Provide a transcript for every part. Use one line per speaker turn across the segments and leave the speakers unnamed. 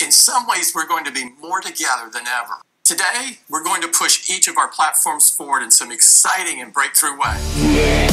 in some ways we're going to be more together than ever. Today, we're going to push each of our platforms forward in some exciting and breakthrough ways.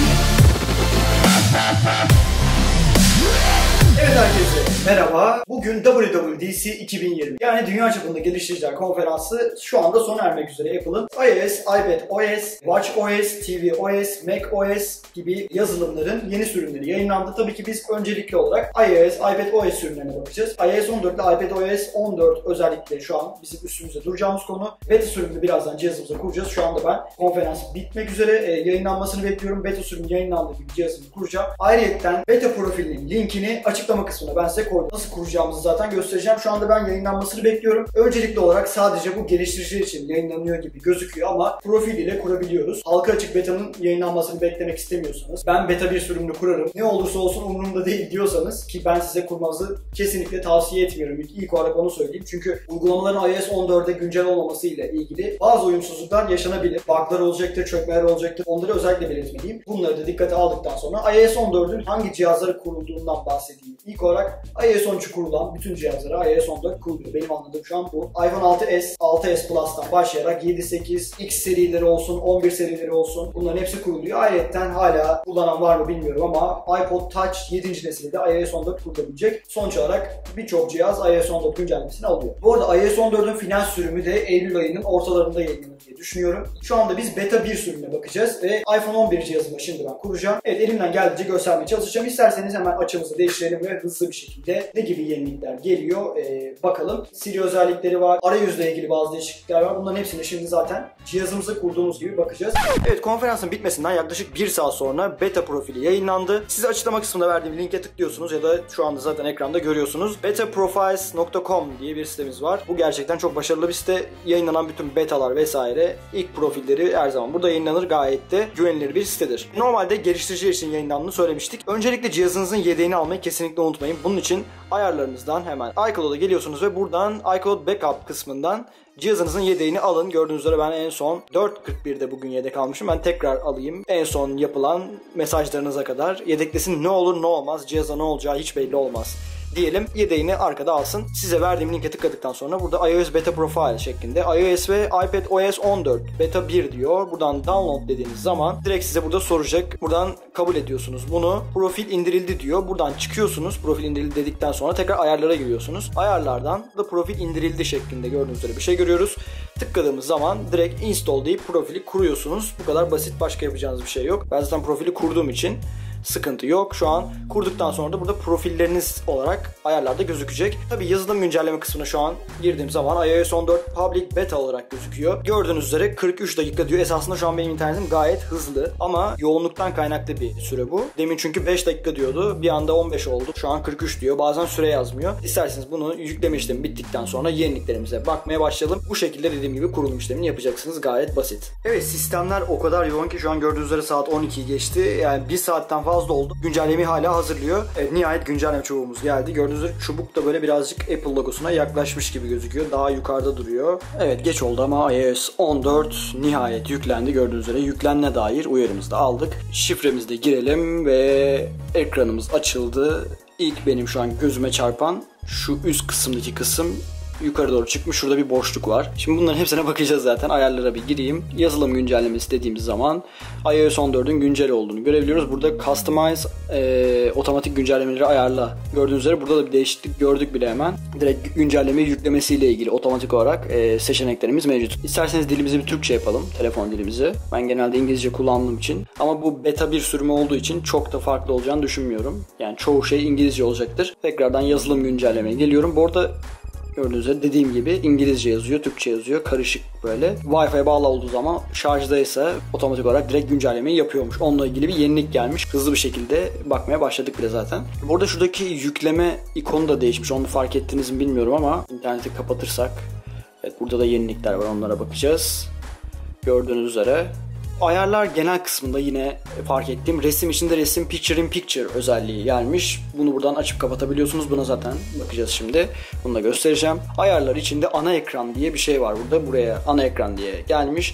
Evet herkese merhaba. Bugün WWDC 2020 yani Dünya Çapında Geliştiriciler Konferansı şu anda sona ermek üzere. Apple'ın iOS, iPadOS, watchOS, tvOS, macOS gibi yazılımların yeni sürümleri yayınlandı. Tabii ki biz öncelikli olarak iOS, iPadOS sürümlerine bakacağız. iOS 14 ile iPadOS 14 özellikle şu an bizim üstümüzde duracağımız konu. Beta sürümünü birazdan cihazımıza kuracağız. Şu anda ben konferans bitmek üzere yayınlanmasını bekliyorum. Beta sürümü yayınlandığı gibi cihazımı kuracağım. Ayrıca beta profilinin linkini açıklama kısmına ben size koydum. Nasıl kuracağımızı zaten göstereceğim. Şu anda ben yayınlanmasını bekliyorum. Öncelikli olarak sadece bu geliştiriciler için yayınlanıyor gibi gözüküyor ama profil ile kurabiliyoruz. Halka açık betanın yayınlanmasını beklemek istemiyorsanız, ben beta bir sürümünü kurarım, ne olursa olsun umurumda değil diyorsanız, ki ben size kurmanızı kesinlikle tavsiye etmiyorum. İlk olarak onu söyleyeyim. Çünkü uygulamaların iOS 14'e güncel olmaması ile ilgili bazı uyumsuzluklar yaşanabilir. Bug'lar olacaktır, çökmeler olacaktır. Onları özellikle belirtmeliyim. Bunları da dikkate aldıktan sonra iOS 14'ün hangi cihazlara kurulduğundan bahsedeyim. İlk olarak iOS 13'ü kurulan bütün cihazlara iOS 14 kuruluyor. Benim anladığım şu an bu. iPhone 6s, 6s Plus'tan başlayarak 7, 8, X serileri olsun, 11 serileri olsun, bunların hepsi kuruluyor. Ayrıca hala kullanan var mı bilmiyorum ama iPod Touch 7. nesili de iOS 14 kurulabilecek. Sonuç olarak birçok cihaz iOS 14 güncellemesini alıyor. Bu arada iOS 14'ün final sürümü de Eylül ayının ortalarında yayınlanır diye düşünüyorum. Şu anda biz beta 1 sürümüne bakacağız ve iPhone 11 cihazımı şimdi ben kuracağım. Evet, elimden geldiğince göstermeye çalışacağım. İsterseniz hemen açımızı değiştirelim ve hızlı bir şekilde ne gibi yenilikler geliyor bakalım. Siri özellikleri var. Arayüzle ilgili bazı değişiklikler var. Bunların hepsini şimdi zaten cihazımıza kurduğumuz gibi bakacağız. Evet, konferansın bitmesinden yaklaşık 1 saat sonra beta profili yayınlandı. Size açıklama kısmında verdiğim linke tıklıyorsunuz ya da şu anda zaten ekranda görüyorsunuz. betaprofiles.com diye bir sitemiz var. Bu gerçekten çok başarılı bir site. Yayınlanan bütün betalar vesaire, ilk profilleri her zaman burada yayınlanır. Gayet de güvenilir bir sitedir. Normalde geliştiriciler için yayınlandığını söylemiştik. Öncelikle cihazınızın yedeğini almayı kesinlikle unutmayın. Bunun için ayarlarınızdan hemen iCloud'a geliyorsunuz ve buradan iCloud Backup kısmından cihazınızın yedeğini alın. Gördüğünüz üzere ben en son 4.41'de bugün yedek almışım. Ben tekrar alayım. En son yapılan mesajlarınıza kadar yedeklesin, ne olur ne olmaz. Cihaza ne olacağı hiç belli olmaz diyelim, yedeğini arkada alsın. Size verdiğim linke tıkladıktan sonra burada iOS Beta Profile şeklinde iOS ve iPadOS 14 Beta 1 diyor. Buradan download dediğiniz zaman direkt size burada soracak. Buradan kabul ediyorsunuz bunu. Profil indirildi diyor. Buradan çıkıyorsunuz. Profil indirildi dedikten sonra tekrar ayarlara giriyorsunuz. Ayarlardan da profil indirildi şeklinde gördüğünüz üzere bir şey görüyoruz. Tıkladığımız zaman direkt install deyip profili kuruyorsunuz. Bu kadar basit, başka yapacağınız bir şey yok. Ben zaten profili kurduğum için sıkıntı yok. Şu an kurduktan sonra da burada profilleriniz olarak ayarlarda gözükecek. Tabi yazılım güncelleme kısmına şu an girdiğim zaman iOS 14 Public Beta olarak gözüküyor. Gördüğünüz üzere 43 dakika diyor. Esasında şu an benim internetim gayet hızlı ama yoğunluktan kaynaklı bir süre bu. Demin çünkü 5 dakika diyordu. Bir anda 15 oldu. Şu an 43 diyor. Bazen süre yazmıyor. İsterseniz bunu yükleme işlemi bittikten sonra yeniliklerimize bakmaya başlayalım. Bu şekilde dediğim gibi kurulum işlemini yapacaksınız. Gayet basit. Evet, sistemler o kadar yoğun ki şu an gördüğünüz üzere saat 12'yi geçti. Yani 1 saatten fazla oldu. Güncellemeyi hala hazırlıyor. Evet, nihayet güncelleme çubuğumuz geldi. Gördüğünüz üzere çubuk da böyle birazcık Apple logosuna yaklaşmış gibi gözüküyor. Daha yukarıda duruyor. Evet, geç oldu ama iOS 14 nihayet yüklendi. Gördüğünüz üzere yüklenene dair uyarımızı da aldık. Şifremizi de girelim ve ekranımız açıldı. İlk benim şu an gözüme çarpan şu üst kısımdaki kısım yukarı doğru çıkmış. Şurada bir boşluk var. Şimdi bunların hepsine bakacağız zaten. Ayarlara bir gireyim. Yazılım güncellemesi dediğimiz zaman iOS 14'ün güncel olduğunu görebiliyoruz. Burada Customize otomatik güncellemeleri ayarla. Gördüğünüz üzere burada da bir değişiklik gördük bile hemen. Direkt güncellemeyi yüklemesiyle ilgili otomatik olarak seçeneklerimiz mevcut. İsterseniz dilimizi bir Türkçe yapalım. Telefon dilimizi. Ben genelde İngilizce kullandığım için. Ama bu beta bir sürümü olduğu için çok da farklı olacağını düşünmüyorum. Yani çoğu şey İngilizce olacaktır. Tekrardan yazılım güncellemeye geliyorum. Bu arada gördüğünüz üzere dediğim gibi İngilizce yazıyor, Türkçe yazıyor, karışık böyle. Wi-Fi'ye bağlı olduğu zaman şarjdaysa otomatik olarak direkt güncellemeyi yapıyormuş. Onunla ilgili bir yenilik gelmiş. Hızlı bir şekilde bakmaya başladık bile zaten. Burada şuradaki yükleme ikonu da değişmiş. Onu fark ettiniz mi bilmiyorum ama interneti kapatırsak. Evet, burada da yenilikler var, onlara bakacağız. Gördüğünüz üzere. Ayarlar genel kısmında yine fark ettiğim resim içinde resim Picture in Picture özelliği gelmiş. Bunu buradan açıp kapatabiliyorsunuz. Buna zaten bakacağız şimdi. Bunu da göstereceğim. Ayarlar içinde ana ekran diye bir şey var burada. Buraya ana ekran diye gelmiş.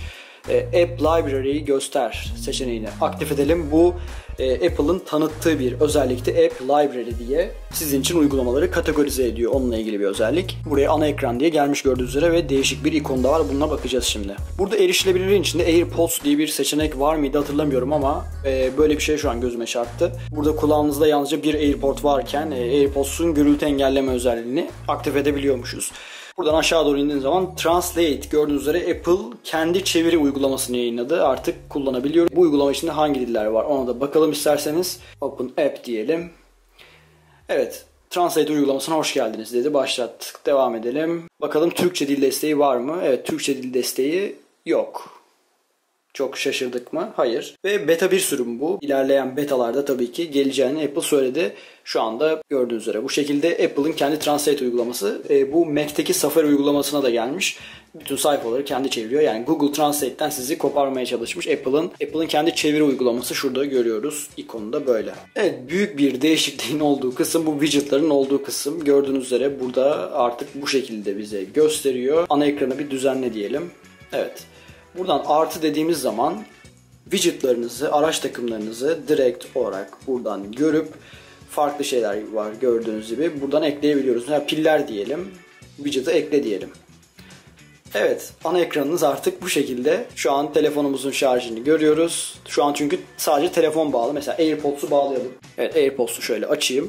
App Library'yi göster seçeneğini aktif edelim. Bu Apple'ın tanıttığı bir özellikti, App Library diye. Sizin için uygulamaları kategorize ediyor. Onunla ilgili bir özellik. Buraya ana ekran diye gelmiş gördüğünüz üzere ve değişik bir ikon da var. Bununla bakacağız şimdi. Burada erişilebilirliğin içinde AirPods diye bir seçenek var mıydı hatırlamıyorum ama böyle bir şey şu an gözüme çarptı. Burada kulağınızda yalnızca bir AirPod varken AirPods'un gürültü engelleme özelliğini aktif edebiliyormuşuz. Buradan aşağı doğru indiğiniz zaman Translate, gördüğünüz üzere Apple kendi çeviri uygulamasını yayınladı. Artık kullanabiliyoruz. Bu uygulama içinde hangi diller var ona da bakalım isterseniz. Open App diyelim. Evet, Translate uygulamasına hoş geldiniz dedi. Başlattık. Devam edelim. Bakalım Türkçe dil desteği var mı? Evet, Türkçe dil desteği yok. Çok şaşırdık mı? Hayır. Ve beta bir sürüm bu. İlerleyen betalarda tabii ki geleceğini Apple söyledi. Şu anda gördüğünüz üzere bu şekilde Apple'ın kendi Translate uygulaması bu Mac'teki Safari uygulamasına da gelmiş. Bütün sayfaları kendi çeviriyor. Yani Google Translate'ten sizi koparmaya çalışmış Apple'ın kendi çeviri uygulaması. Şurada görüyoruz. İkonu da böyle. Evet, büyük bir değişikliğin olduğu kısım bu widgetların olduğu kısım. Gördüğünüz üzere burada artık bu şekilde bize gösteriyor. Ana ekranı bir düzenle diyelim. Evet. Buradan artı dediğimiz zaman widgetlarınızı, araç takımlarınızı direkt olarak buradan görüp farklı şeyler var gördüğünüz gibi. Buradan ekleyebiliyoruz. Yani piller diyelim. Widget'ı ekle diyelim. Evet, ana ekranınız artık bu şekilde. Şu an telefonumuzun şarjını görüyoruz. Şu an çünkü sadece telefon bağlı. Mesela AirPods'u bağlayalım. Evet, AirPods'u şöyle açayım.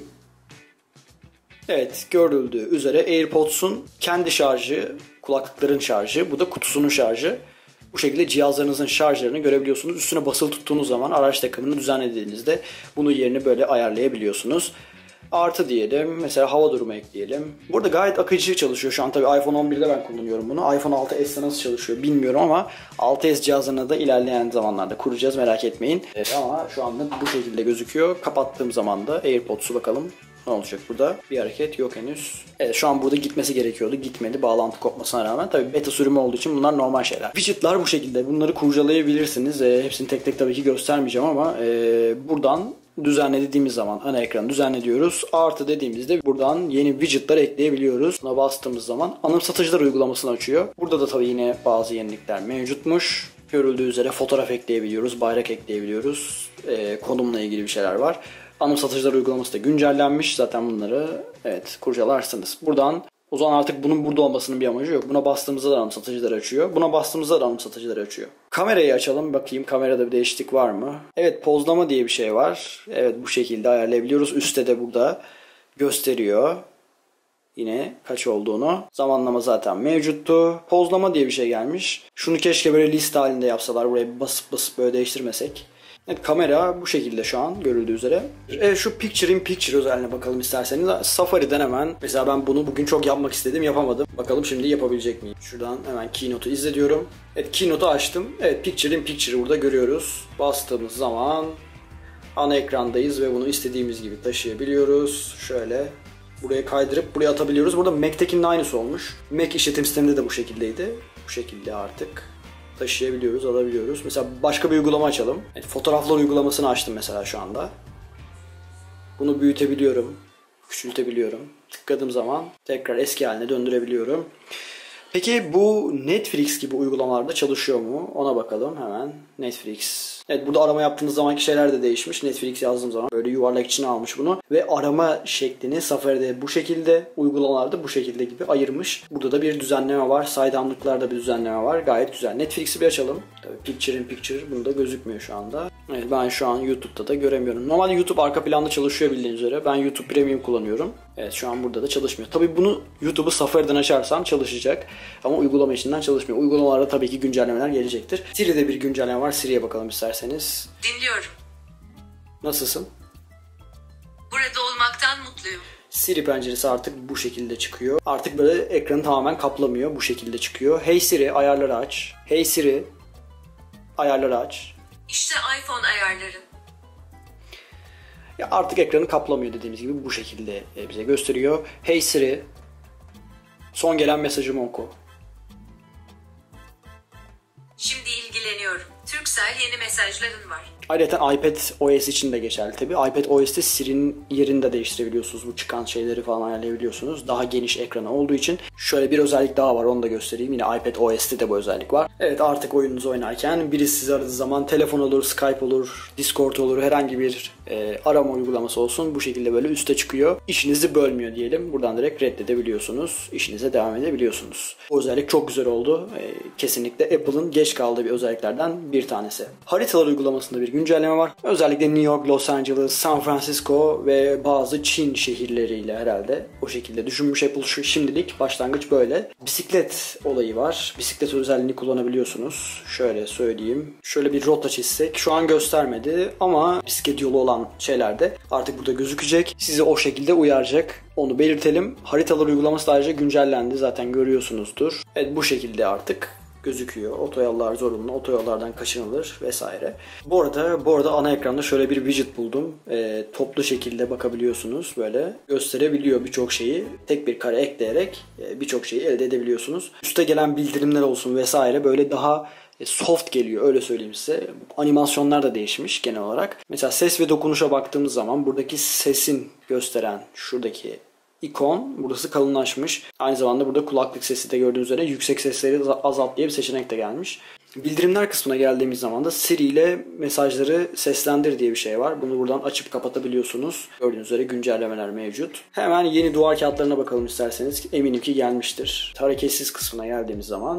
Evet, görüldüğü üzere AirPods'un kendi şarjı, kulaklıkların şarjı, bu da kutusunun şarjı. Bu şekilde cihazlarınızın şarjlarını görebiliyorsunuz. Üstüne basılı tuttuğunuz zaman araç takımını düzenlediğinizde bunu yerini böyle ayarlayabiliyorsunuz. Artı diyelim. Mesela hava durumu ekleyelim. Burada gayet akıcı çalışıyor. Şu an tabii iPhone 11'de ben kullanıyorum bunu. iPhone 6s'te nasıl çalışıyor bilmiyorum ama 6s cihazına da ilerleyen zamanlarda kuracağız, merak etmeyin. Ama şu anda bu şekilde gözüküyor. Kapattığım zaman da AirPods'u bakalım. Ne olacak burada? Bir hareket yok henüz. Evet, şu an burada gitmesi gerekiyordu. Gitmedi bağlantı kopmasına rağmen. Tabii beta sürümü olduğu için bunlar normal şeyler. Widget'lar bu şekilde. Bunları kurcalayabilirsiniz. Hepsini tek tek tabii ki göstermeyeceğim ama buradan düzenle dediğimiz zaman ana ekranı düzenle diyoruz. Artı dediğimizde buradan yeni widget'lar ekleyebiliyoruz. Buna bastığımız zaman anımsatıcılar uygulamasını açıyor. Burada da tabii yine bazı yenilikler mevcutmuş. Görüldüğü üzere fotoğraf ekleyebiliyoruz, bayrak ekleyebiliyoruz. Konumla ilgili bir şeyler var. Anımsatıcılar uygulaması da güncellenmiş. Zaten bunları kurcalarsınız. Buradan o zaman artık bunun burada olmasının bir amacı yok. Buna bastığımızda da anımsatıcılar açıyor. Buna bastığımızda da anımsatıcılar açıyor. Kamerayı açalım. Bakayım kamerada bir değişiklik var mı? Evet, pozlama diye bir şey var. Evet, bu şekilde ayarlayabiliyoruz. Üstte de burada gösteriyor. Yine kaç olduğunu. Zamanlama zaten mevcuttu. Pozlama diye bir şey gelmiş. Şunu keşke böyle liste halinde yapsalar. Buraya basıp böyle değiştirmesek. Evet, kamera bu şekilde şu an görüldüğü üzere. Şu Picture in Picture özelliğine bakalım isterseniz. Safari'den hemen mesela ben bunu bugün çok yapmak istedim, yapamadım. Bakalım şimdi yapabilecek miyim? Şuradan hemen Keynote'u izle diyorum. Evet, Keynote'u açtım. Evet, Picture in Picture'ı burada görüyoruz. Bastığımız zaman ana ekrandayız ve bunu istediğimiz gibi taşıyabiliyoruz. Şöyle buraya kaydırıp buraya atabiliyoruz. Burada Mac'tekinin aynısı olmuş. Mac işletim sisteminde de bu şekildeydi. Bu şekilde artık taşıyabiliyoruz, alabiliyoruz. Mesela başka bir uygulama açalım. Evet, fotoğraflar uygulamasını açtım mesela şu anda. Bunu büyütebiliyorum, küçültebiliyorum. Tıkladığım zaman tekrar eski haline döndürebiliyorum. Peki bu Netflix gibi uygulamalarda çalışıyor mu? Ona bakalım hemen. Netflix. Evet, burada arama yaptığınız zamanki şeyler de değişmiş. Netflix yazdığım zaman böyle yuvarlak içine almış bunu. Ve arama şeklini Safari'de bu şekilde, uygulamalarda bu şekilde gibi ayırmış. Burada da bir düzenleme var. Saydamlıklarda bir düzenleme var. Gayet güzel. Netflix'i bir açalım. Tabii Picture in Picture bunda gözükmüyor şu anda. Evet, ben şu an YouTube'da da göremiyorum. Normalde YouTube arka planda çalışıyor bildiğiniz üzere. Ben YouTube Premium kullanıyorum. Evet, şu an burada da çalışmıyor. Tabii bunu YouTube'u Safari'den açarsam çalışacak. Ama uygulama içinden çalışmıyor. Uygulamalarda tabii ki güncellemeler gelecektir. Siri'de bir güncelleme var. Siri'ye bakalım isterseniz.
Dinliyorum.
Nasılsın?
Burada olmaktan mutluyum.
Siri penceresi artık bu şekilde çıkıyor. Artık böyle ekranı tamamen kaplamıyor. Bu şekilde çıkıyor. Hey Siri, ayarları aç. Hey Siri, ayarları aç.
İşte iPhone ayarları.
Ya artık ekranı kaplamıyor dediğimiz gibi bu şekilde bize gösteriyor. Hey Siri, son gelen mesajımı oku.
Şimdi ilgileniyorum. Turkcell yeni mesajların var.
Ayrıca iPad OS için de geçerli tabii. iPad OS'te Siri'nin yerini de değiştirebiliyorsunuz. Bu çıkan şeyleri falan ayarlayabiliyorsunuz. Daha geniş ekranı olduğu için. Şöyle bir özellik daha var, onu da göstereyim. Yine iPad OS'te de bu özellik var. Evet, artık oyununuzu oynarken birisi sizi aradığı zaman telefon olur, Skype olur, Discord olur, herhangi bir arama uygulaması olsun. Bu şekilde böyle üste çıkıyor. İşinizi bölmüyor diyelim. Buradan direkt reddedebiliyorsunuz. İşinize devam edebiliyorsunuz. Bu özellik çok güzel oldu. Kesinlikle Apple'ın geç kaldığı bir özelliklerden bir tanesi. Haritalar uygulamasında bir güncelleme var. Özellikle New York, Los Angeles, San Francisco ve bazı Çin şehirleriyle herhalde o şekilde düşünmüş Apple. Şimdilik başlangıç böyle. Bisiklet olayı var. Bisiklet özelliğini kullanabiliyorsunuz. Şöyle söyleyeyim. Şöyle bir rota çizsek. Şu an göstermedi ama bisiklet yolu olan şeylerde artık burada gözükecek. Sizi o şekilde uyaracak. Onu belirtelim. Haritalar uygulaması da ayrıca güncellendi. Zaten görüyorsunuzdur. Evet, bu şekilde artık gözüküyor. Otoyollar zorunlu, otoyollardan kaçınılır vesaire. Bu arada ana ekranda şöyle bir widget buldum. Toplu şekilde bakabiliyorsunuz. Böyle gösterebiliyor birçok şeyi. Tek bir kare ekleyerek birçok şeyi elde edebiliyorsunuz. Üste gelen bildirimler olsun vesaire böyle daha soft geliyor, öyle söyleyeyim size. Animasyonlar da değişmiş genel olarak. Mesela ses ve dokunuşa baktığımız zaman buradaki sesin gösteren şuradaki ikon burası kalınlaşmış. Aynı zamanda burada kulaklık sesi de gördüğünüz üzere yüksek sesleri azalt diye bir seçenek de gelmiş. Bildirimler kısmına geldiğimiz zaman da Siri ile mesajları seslendir diye bir şey var. Bunu buradan açıp kapatabiliyorsunuz. Gördüğünüz üzere güncellemeler mevcut. Hemen yeni duvar kağıtlarına bakalım isterseniz. Eminim ki gelmiştir. Hareketsiz kısmına geldiğimiz zaman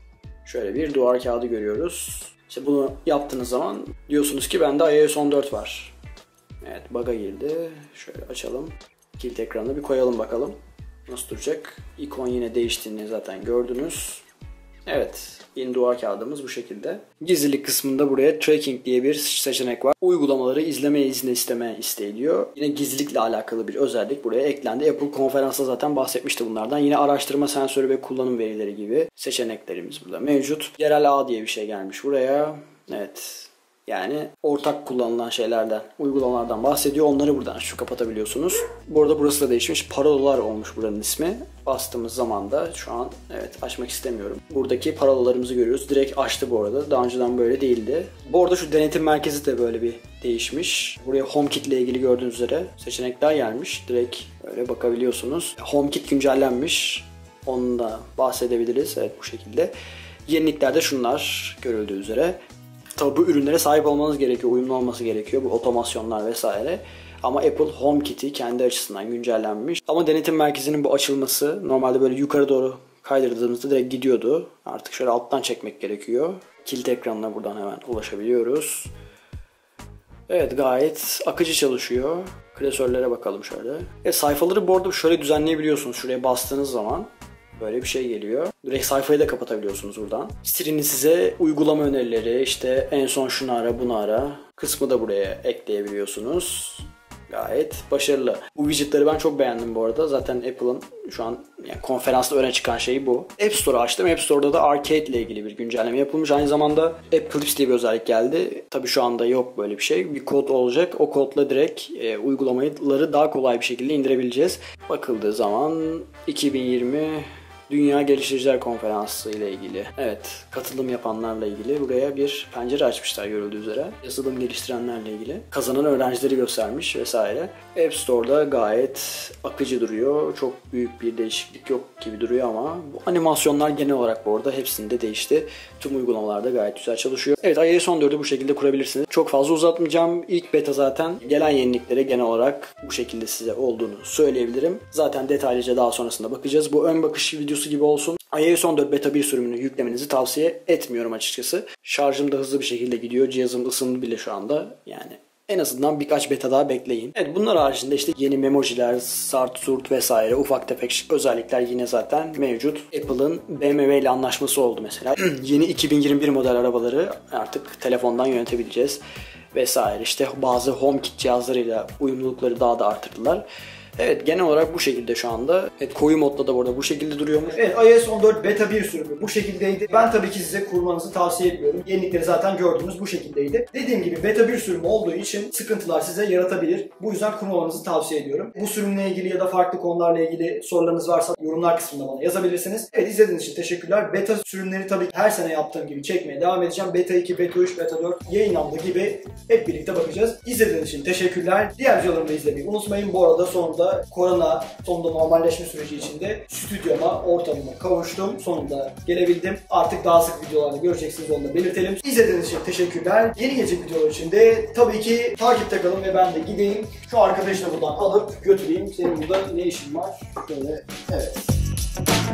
şöyle bir duvar kağıdı görüyoruz. İşte bunu yaptığınız zaman diyorsunuz ki bende iOS 14 var. Evet, bug'a girdi. Şöyle açalım. Kilit ekranına bir koyalım bakalım. Nasıl duracak? İkon yine değiştiğini zaten gördünüz. Evet, yeni duvar kağıdımız bu şekilde. Gizlilik kısmında buraya tracking diye bir seçenek var. Uygulamaları izleme izni isteme isteği diyor. Yine gizlilikle alakalı bir özellik buraya eklendi. Apple konferansta zaten bahsetmişti bunlardan. Yine araştırma sensörü ve kullanım verileri gibi seçeneklerimiz burada mevcut. Yerel ağ diye bir şey gelmiş buraya. Evet. Yani ortak kullanılan şeylerden, uygulamalardan bahsediyor. Onları buradan şu kapatabiliyorsunuz. Bu arada burası da değişmiş. Parolalar olmuş buranın ismi. Bastığımız zaman da şu an evet açmak istemiyorum. Buradaki parolalarımızı görüyoruz. Direkt açtı bu arada. Daha önceden böyle değildi. Bu arada şu denetim merkezi de böyle bir değişmiş. Buraya HomeKit ile ilgili gördüğünüz üzere seçenekler gelmiş. Direkt böyle bakabiliyorsunuz. HomeKit güncellenmiş. Onu da bahsedebiliriz. Evet, bu şekilde. Yenilikler de şunlar görüldüğü üzere. Tabi bu ürünlere sahip olmanız gerekiyor, uyumlu olması gerekiyor bu otomasyonlar vesaire. Ama Apple HomeKit'i kendi açısından güncellenmiş. Ama denetim merkezinin bu açılması normalde böyle yukarı doğru kaydırdığımızda direkt gidiyordu. Artık şöyle alttan çekmek gerekiyor. Kilit ekranına buradan hemen ulaşabiliyoruz. Evet, gayet akıcı çalışıyor. Klasörlere bakalım şöyle. Sayfaları bu arada şöyle düzenleyebiliyorsunuz. Şuraya bastığınız zaman böyle bir şey geliyor. Direkt sayfayı da kapatabiliyorsunuz buradan. Siri'nin size uygulama önerileri, işte en son şunu ara, bunu ara kısmı da buraya ekleyebiliyorsunuz. Gayet başarılı. Bu widgetleri ben çok beğendim bu arada. Zaten Apple'ın şu an yani konferansta öne çıkan şey bu. App Store'u açtım. App Store'da da Arcade ile ilgili bir güncelleme yapılmış. Aynı zamanda App Clips diye bir özellik geldi. Tabii şu anda yok böyle bir şey. Bir kod olacak. O kodla direkt uygulamaları daha kolay bir şekilde indirebileceğiz. Bakıldığı zaman 2020 Dünya Geliştiriciler Konferansı ile ilgili. Evet, katılım yapanlarla ilgili buraya bir pencere açmışlar görüldüğü üzere. Yazılım geliştirenlerle ilgili. Kazanan öğrencileri göstermiş vesaire. App Store'da gayet akıcı duruyor. Çok büyük bir değişiklik yok gibi duruyor ama bu animasyonlar genel olarak bu arada hepsinde değişti. Tüm uygulamalarda gayet güzel çalışıyor. Evet, iOS 14'ü bu şekilde kurabilirsiniz. Çok fazla uzatmayacağım. İlk beta zaten gelen yeniliklere genel olarak bu şekilde size olduğunu söyleyebilirim. Zaten detaylıca daha sonrasında bakacağız. Bu ön bakış videosu gibi olsun. iOS 14 beta 1 sürümünü yüklemenizi tavsiye etmiyorum açıkçası. Şarjım da hızlı bir şekilde gidiyor. Cihazım ısındı bile şu anda. Yani en azından birkaç beta daha bekleyin. Evet, bunlar haricinde işte yeni memojiler, sart surt vesaire ufak tefek özellikler yine zaten mevcut. Apple'ın BMW ile anlaşması oldu mesela. Yeni 2021 model arabaları artık telefondan yönetebileceğiz vesaire. İşte bazı HomeKit cihazlarıyla uyumlulukları daha da arttırdılar. Evet, genel olarak bu şekilde şu anda. Evet, koyu modda da burada bu şekilde duruyormuş. Evet, iOS 14 beta 1 sürümü bu şekildeydi. Ben tabii ki size kurmanızı tavsiye ediyorum. Yenilikleri zaten gördünüz, bu şekildeydi. Dediğim gibi beta 1 sürümü olduğu için sıkıntılar size yaratabilir. Bu yüzden kurmamanızı tavsiye ediyorum. Bu sürümle ilgili ya da farklı konularla ilgili sorularınız varsa yorumlar kısmında bana yazabilirsiniz. Evet, izlediğiniz için teşekkürler. Beta sürümleri tabii ki her sene yaptığım gibi çekmeye devam edeceğim. Beta 2, Beta 3, Beta 4 yayınlandı gibi hep birlikte bakacağız. İzlediğiniz için teşekkürler. Diğer videolarımı da izlemeyi unutmayın. Bu arada sonunda sonunda normalleşme süreci içinde stüdyoma, ortamıma kavuştum. Sonunda gelebildim. Artık daha sık videolarda göreceksiniz, onu da belirtelim. İzlediğiniz için teşekkürler. Yeni gelecek videolar için de tabii ki takipte kalın ve ben de gideyim. Şu arkadaşı da buradan alıp götüreyim. Senin burada ne işin var? Şöyle, evet.